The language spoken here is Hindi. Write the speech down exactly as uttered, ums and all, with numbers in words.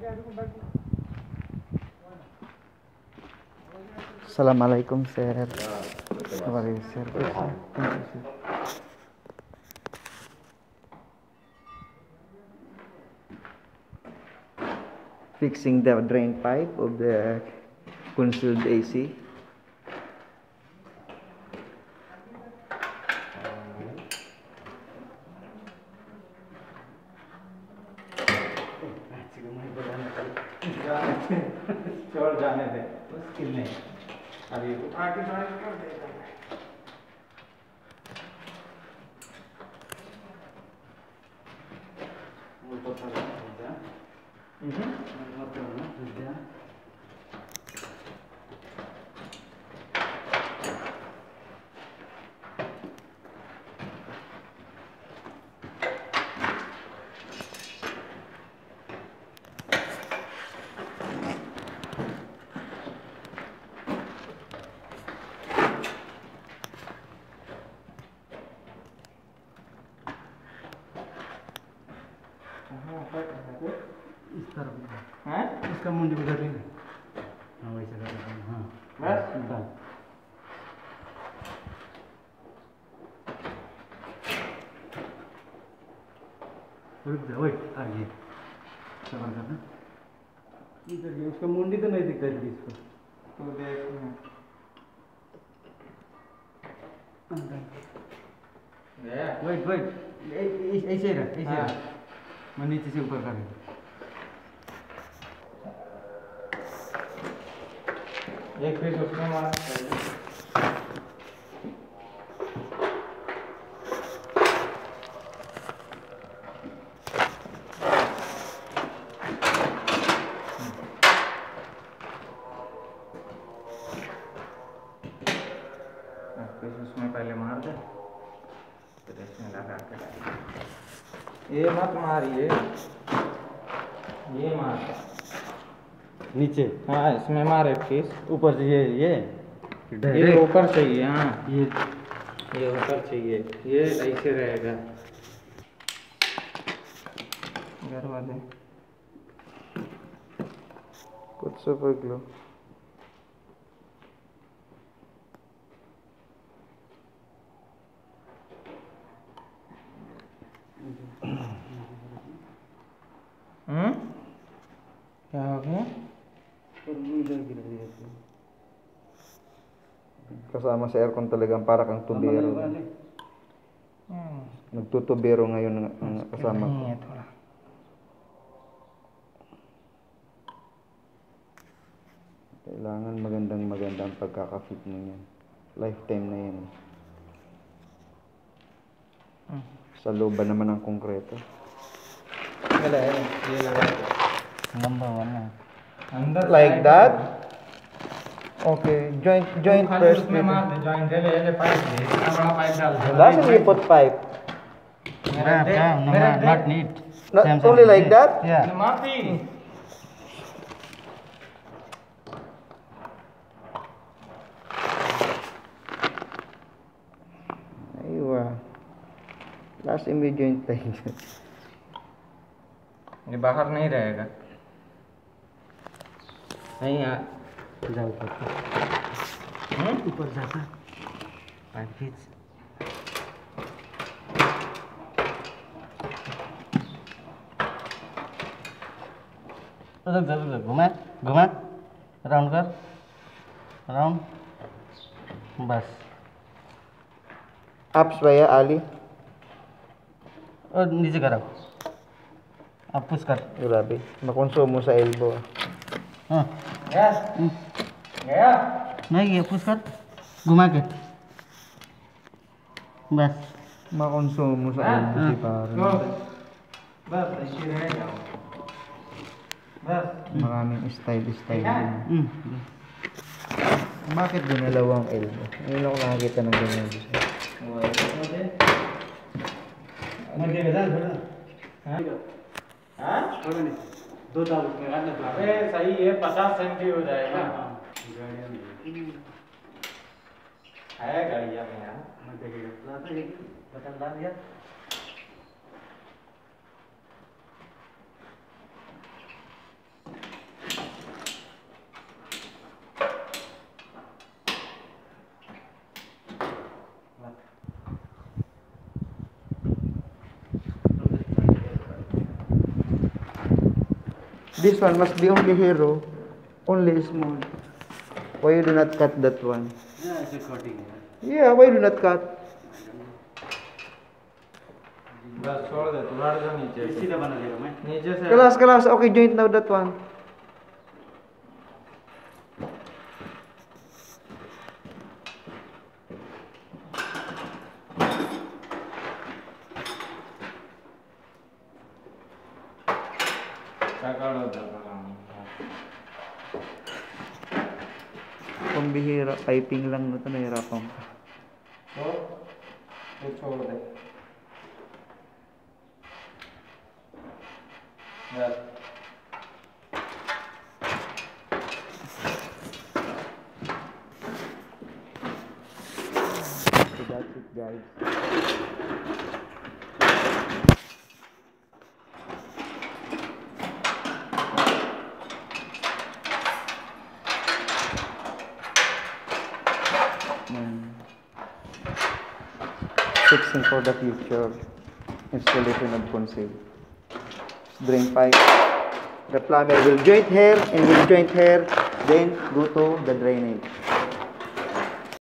Assalamualaikum sir. Sorry sir. Fixing the drain pipe of the concealed A C. छोड़ जाने दे, मुश्किल नहीं अभी आगे ज्वाइन कर देगा। वो तो था ना हम्म मतलब ना विद्या इस तरफ है इसका मुंडी उधर नहीं हाँ वैसे कर रहे हैं हाँ बस डन रुक जा वेट आगे सबर करना इधर ये उसका मुंडी तो नहीं दिखता है इसको तो देख वेट वेट ऐसे ही रह ऐसे रह मैं नीचे से ऊपर करेंगे एक पीस उसमें मार पीस उसमें पहले मार दे फिर इसमें लगा के ये मत मारिए ये मार नीचे हाँ इसमें मारे पीस ऊपर से ये ये ये ऊपर चाहिए हाँ ये ये ऊपर चाहिए ये ऐसे रहेगा घर वाले कुछ से पकड़ लो हम्म क्या हो गया Kasama sa aircon talagang para kang tubero. Nagtutubero ngayon ng, ng kasama ko. Kailangan magandang magandang pagkakafit mo yan. Lifetime na yan. Sa looban naman ng konkreto. Wala yan. Number one na. Like that? Okay, joint joint first. Joint dele dele pipe de. Bada pipe dal. Doesn't you put pipe? Yeah, yeah, no, not neat. Not only like that? Yeah. Mati. Aywa. Last में joint like that. ये बाहर नहीं रहेगा नहीं यार जाओ ऊपर हम्म ऊपर जाता पाइप खींच उधर उधर घुमा घुमा राउंड कर राउंड बस Ups ba ya, Ali? और नीचे करो अब पुश कर Grabe, makonsumo sa elbow. हाँ यस गया नहीं गया पुश कर घुमा के बस Makonsumo sa elbow si pare. बस ऐसे रहेगा बस Maraming style-style din. हम्म Bakit dinalawang elbow? Ngayon ako nakakita ng ganyan. दो दाल अरे सही है पचास सेंटी हो जाएगा है गाड़िया में यार बटन डाल दिया This one must be only hero. Only small. Why you do not cut that one? Yeah, it's a cutting. Yeah, why you do not cut? बस छोड़ दे तू हट जा नीचे से सीधा बना देगा मैं नीचे से Kalas, kalas. Okay, joint now that one. Kakalo daw lang. Pambihira, piping lang na ito, nahirapan ka. तो तो छोड़ दे बस So that's it, guys. Yan. Fixing for the future. Installation of conceal. Drain pipe. The plumber will joint here and will joint here, then go to the drainage.